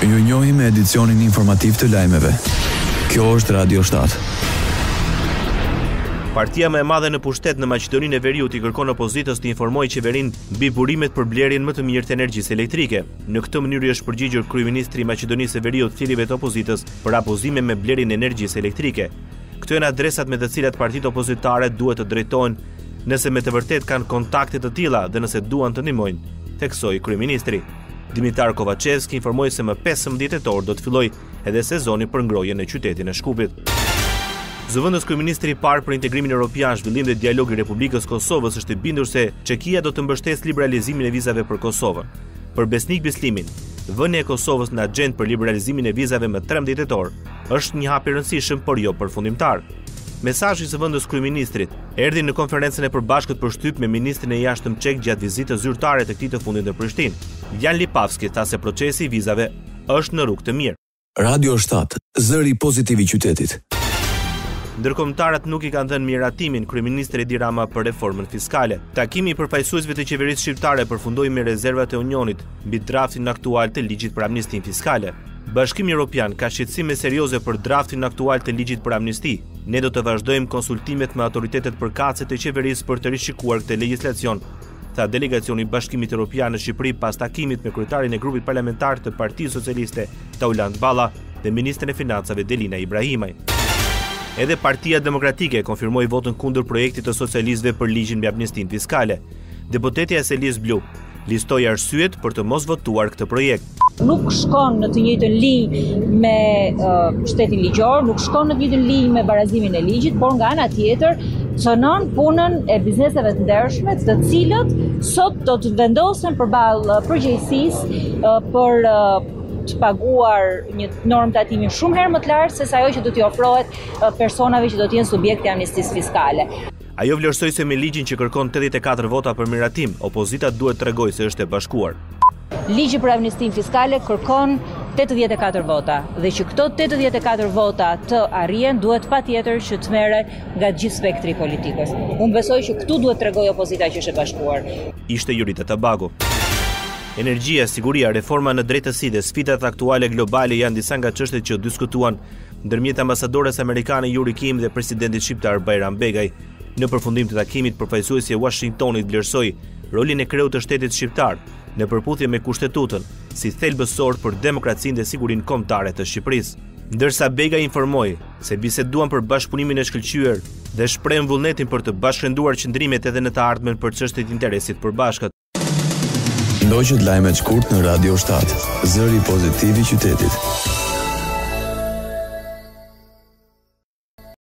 Ju njohim me edicionin informativ të lajmeve. Kjo është Radio 7. Partia më e madhe në pushtet në Maqedoninë e Veriut i kërkon opozitës të informojë qeverinë mbi burimet për blerjen më të mirë të energjisë elektrike. Në këtë mënyrë është përgjigjur kryeministri i Maqedonisë së Veriut thirrjeve të opozitës për apozime me blerjen e energjisë elektrike. Këto janë adresat me të cilat partitë opozitare duhet të drejtohen nëse me të vërtet kanë kontakte të tilla dhe nëse duan të ndihmojnë, theksoi kryeministri. Dimitar Kovacevski informoi se më 15 tetor do të fillojë edhe sezoni për ngrohje në qytetin e Shkupit. Zëvendës kryeministri i parë për integrimin evropian, zhvillim dhe dialog i Republikës Kosovës është i bindur se Çekia do të mbështesë liberalizimin e vizave për Kosovën. Për Besnik Bislimin, vënia e Kosovës në agjendë për liberalizimin e vizave më 13 tetor është një hap i rëndësishëm, por jo përfundimtar. Mesazhi i zëvendës kryeministrit erdhi në konferencën e përbashkët për shtyp me ministrin e jashtëm çek gjatë vizitës zyrtare të këtij të fundit në Prishtinë. Jan Lipavski tha se procesi i vizave është në rrugë të mirë. Radio 7, zëri pozitiv i qytetit. Ndërkombëtarët nuk i kanë dhënë miratimin kryeministrit Edi Rama për reformën fiskale. Takimi i përfaqësuesve të qeverisë shqiptare përfundoi me rezervat e Unionit mbi draftin aktual të ligjit për amnistinë fiskale. Bashkimi Evropian ka shqetësime serioze për draftin aktual të ligjit për amnisti. Ne do të vazhdojmë konsultimet me autoritetet përkatëse të qeverisë për të rishikuar këtë legjislacion, tha delegacioni i Bashkimit Evropian në Shqipëri pas takimit me kryetarin e grupit parlamentar të Partisë Socialiste Tauland Balla dhe ministrin e financave Delina Ibrahimaj. Edhe Partia Demokratike konfirmoi votën kundër projektit të socialistëve për ligjin mbi amnistinë fiskale. Deputetja Selis Blu listoi arsyet për të mos votuar këtë projekt. Nuk shkon në të njëjtën linjë me shtetin ligjor, nuk shkon në të njëjtën linjë me barazimin e ligjit, por nga ana tjetër cënon punën e bizneseve të ndershme, të cilët sot do të vendosen përballë përgjegjësisë për të paguar një normë tatimi shumë herë më të lartë se ajo që do t'i ofrohet personave që do të jenë subjekte e amnistisë fiskale. Ajo vlerësoi se me ligjin që kërkon 84 vota për miratim, opozita duhet tregojë se është e bashkuar. Ligji për amnistinë fiskale kërkon 84 vota dhe që këto 84 vota të arrihen duhet patjetër që të merren nga gjithë spektri i politikës. Unë besoj që këtu duhet tregojë opozita që është e bashkuar. Ishte Jurita Tabagu. Energjia, siguria, reforma në drejtësi dhe sfidat aktuale globale janë disa nga çështjet që diskutuan ndërmjet ambasadores amerikane Yuri Kim dhe presidentit shqiptar Bajram Begaj. Në përfundim të takimit, përfaqësuesi i Washingtonit vlerësoi rolin e kreut të shtetit shqiptar në përputhje me kushtetutën si thelbësor për demokracinë dhe sigurinë kombëtare të Shqipërisë. Ndërsa Begaj informoi se biseduan për bashkëpunimin e shkëlqyer dhe shprehën vullnetin për të bashkërenduar qëndrimet edhe në të ardhmen për çështjet e interesit përbashkët. Ndoqët lajmet shkurt në Radio 7, zëri pozitiv i qytetit.